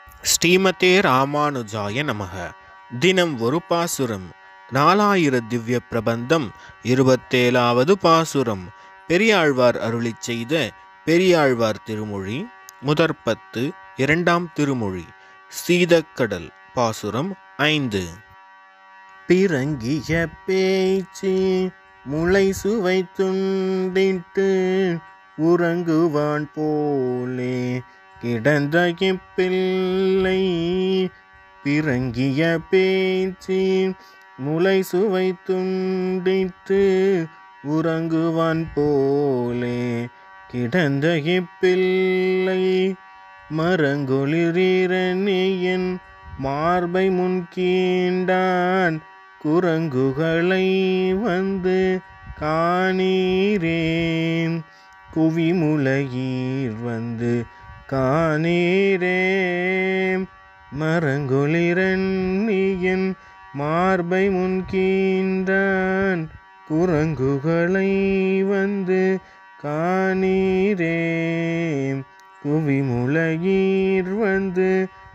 ஸ்ரீமதே ராமானுஜாய நமக. தினம் ஒரு பாசுரம். 4000 திவ்ய பிரபந்தம். 27வது பாசுரம். பெரியாழ்வார் அருளிச் செய்த பெரியாழ்வார் திருமொழி. முதற்பத்து. இரண்டாம் திருமொழி. சீதக்கடல். பாசுரம் 5. பிறங்கிய பேச்சு முளை சுவை துண்டிட்டு உறங்குவான் போலே கிடந்த இப்பிள்ளை. பிறங்கிய பேச்சு முளை சுவை துண்டிட்டு உறங்குவான் போலே கிடந்த இப்பிள்ளை. மரங்கொளிரணியன் மார்பை முன் கீண்டான் குரங்குகளை வந்து காணீரேன். குவிமுலையீர் வந்து காணீரேம். மரங்கொளிரணியன் மார்பை முன் கீண்டான் குரங்குகளை வந்து காணீரேம். குவிமுலையீர் வந்து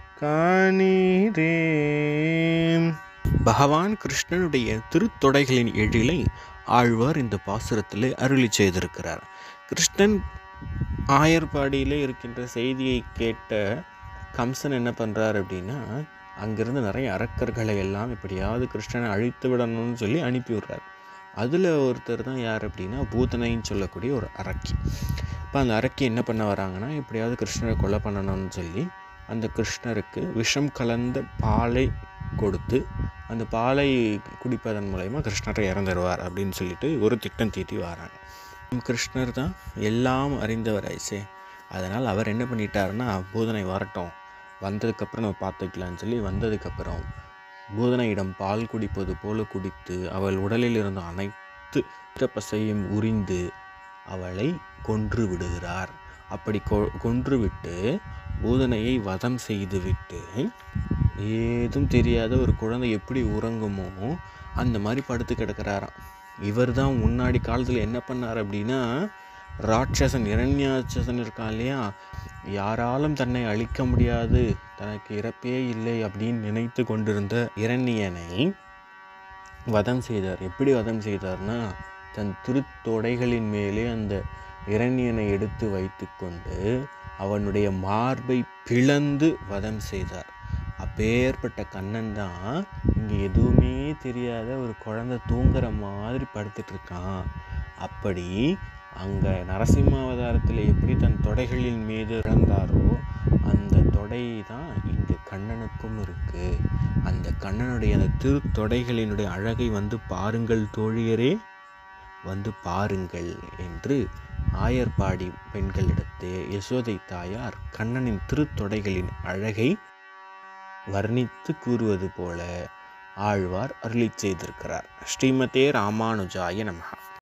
காணீரேம். பகவான் கிருஷ்ணனுடைய திருத்தொடைகளின் எழிலை ஆழ்வார் இந்த பாசுரத்தில் அருளி செய்திருக்கிறார். கிருஷ்ணன் ஆயர்பாடியிலே இருக்கின்ற செய்தியை கேட்ட கம்சன் என்ன பண்ணுறார் அப்படின்னா, அங்கிருந்து நிறைய அரக்கர்களை எல்லாம் எப்படியாவது கிருஷ்ணனை அழித்து விடணும்னு சொல்லி அனுப்பி விடுறார். அதில் ஒருத்தர் தான் யார் அப்படின்னா பூதனைன்னு சொல்லக்கூடிய ஒரு அரக்கி. இப்போ அந்த அரக்கி என்ன பண்ண வராங்கன்னா, எப்படியாவது கிருஷ்ணரை கொலை பண்ணணும்னு சொல்லி அந்த கிருஷ்ணருக்கு விஷம் கலந்த பாலை கொடுத்து அந்த பாலை குடிப்பதன் மூலயமா கிருஷ்ணரை இறந்துடுவார் அப்படின்னு சொல்லிட்டு ஒரு திட்டம் தீட்டி வராங்க. கிருஷ்ணர் தான் எல்லாம் அறிந்தவர் ஆயிடுச்சே, அதனால் அவர் என்ன பண்ணிட்டாருன்னா, பூதனை வரட்டும், வந்ததுக்கப்புறம் நம்ம பார்த்துக்கலான்னு சொல்லி வந்ததுக்கப்புறம் பூதனையிடம் பால் குடிப்பது போல குடித்து அவள் உடலில் இருந்த அனைத்து பசையும் உரிந்து அவளை கொன்று விடுகிறார். அப்படி கொன்றுவிட்டு பூதனையை வதம் செய்துவிட்டு ஏதும் தெரியாத ஒரு குழந்தை எப்படி உறங்குமோ அந்த மாதிரி படுத்து கிடக்கிறாராம். இவர் தான் முன்னாடி காலத்தில் என்ன பண்ணார் அப்படின்னா, ராட்சசன் இரண்யாட்சசன் இருக்கான் இல்லையா, யாராலும் தன்னை அழிக்க முடியாது, தனக்கு இறப்பே இல்லை அப்படின்னு நினைத்து கொண்டிருந்த இரண்யனை வதம் செய்தார். எப்படி வதம் செய்தார்னா, தன் திருத்தொடைகளின் மேலே அந்த இரண்யனை எடுத்து வைத்து கொண்டு அவனுடைய மார்பை பிளந்து வதம் செய்தார். அப்பேற்பட்ட கண்ணன் தான் இங்கே எதுவுமே தெரியாத ஒரு குழந்தை தூங்குற மாதிரி படுத்துட்டு இருக்கான். அப்படி அங்கே நரசிம்மாவதாரத்தில் எப்படி தன் தொடைகளின் மீது இழந்தாரோ அந்த தொடை தான் இங்கு கண்ணனுக்கும் இருக்கு. அந்த கண்ணனுடைய அந்த திருத்தொடைகளினுடைய அழகை வந்து பாருங்கள் தோழியரே, வந்து பாருங்கள் என்று ஆயர்பாடி பெண்களிடத்தே யசோதை தாயார் கண்ணனின் திருத்தொடைகளின் அழகை வர்ணித்து கூறுவது போல ஆழ்வார் அருளி செய்திருக்கிறார். ஸ்ரீமதே ராமானுஜாய நமஹ.